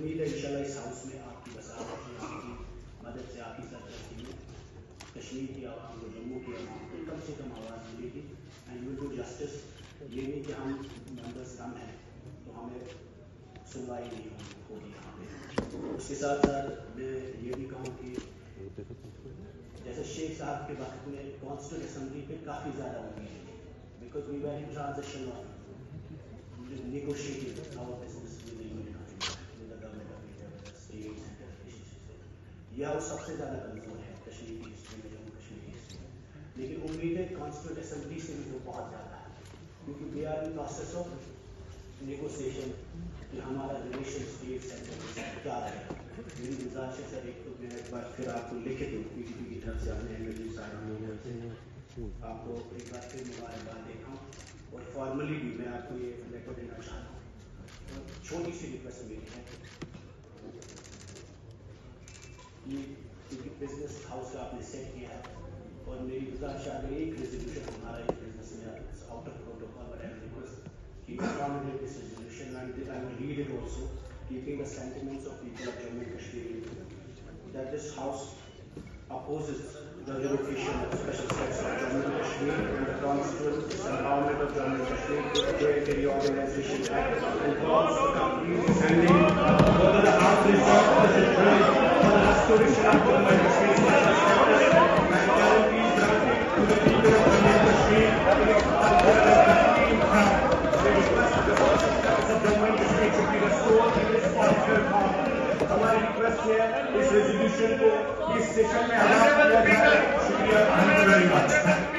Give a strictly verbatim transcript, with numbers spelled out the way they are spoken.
امید ہے انشاءاللہ اس ہاؤس میں آپ کی وساطت سے آپ کی مدد سے آپ کی سرپرستی میں کشمیر کی عوام کو جموں کی عوام کو کم سے کم آواز ملے گی اینڈ ول ڈو جسٹس. یہ نہیں کہ ہم ممبرس کم ہیں تو ہمیں سنوائی نہیں ہوگی یہاں پہ. اس کے ساتھ ساتھ میں یہ بھی کہوں کہ جیسے شیخ صاحب کے وقت میں کانسٹیٹیوٹ اسمبلی پہ کافی زیادہ امید تھی because we were in transition of negotiating our business with the union with the government of India with the states and territories. یہ ہاؤس سب سے زیادہ کمزور ہے کشمیر کی ہسٹری میں جموں کشمیر کی ہسٹری میں, لیکن امیدیں کانسٹیٹیوٹ اسمبلی سے بھی جو بہت زیادہ ہے کیونکہ we are in process of negotiation کہ ہمارا ریلیشن اسٹیٹ سینٹر کیا رہے. میری گزارش ہے سر, ایک تو میں ایک بار پھر آپ کو لکھ دوں پی ڈی پی کی طرف سے اپنے ایم صاحب سے آپ کو ایک بار پھر مبارکباد دیتا ہوں اور فارملی بھی میں آپ کو یہ لیٹر دینا چاہتا ہوں. اور چھوٹی سی ریکویسٹ میری ہے یہ کیونکہ بزنس ہاؤس آپ نے سیٹ کیا ہے اور میری گزارش اگر ایک ریزولوشن ہمارا اس بزنس میں out of protocol but I request کہ accommodate this resolution and I will read it also keeping the sentiments of people of Jammu and Kashmir that this house opposes the revocation of special status of Jammu and Kashmir and the constituent empowerment of Jammu and Kashmir to the Reorganization Act and calls for complete sending whether the house resolves as it will for the restoration of Jammu and Kashmir special status and guarantees granted to the people of Jammu and Kashmir and the complete power. They request that the special status of Jammu and Kashmir should be restored in its original form. ہماری request ہے اس resolution کو اس session میں ادا کیا جائے. شکریہ.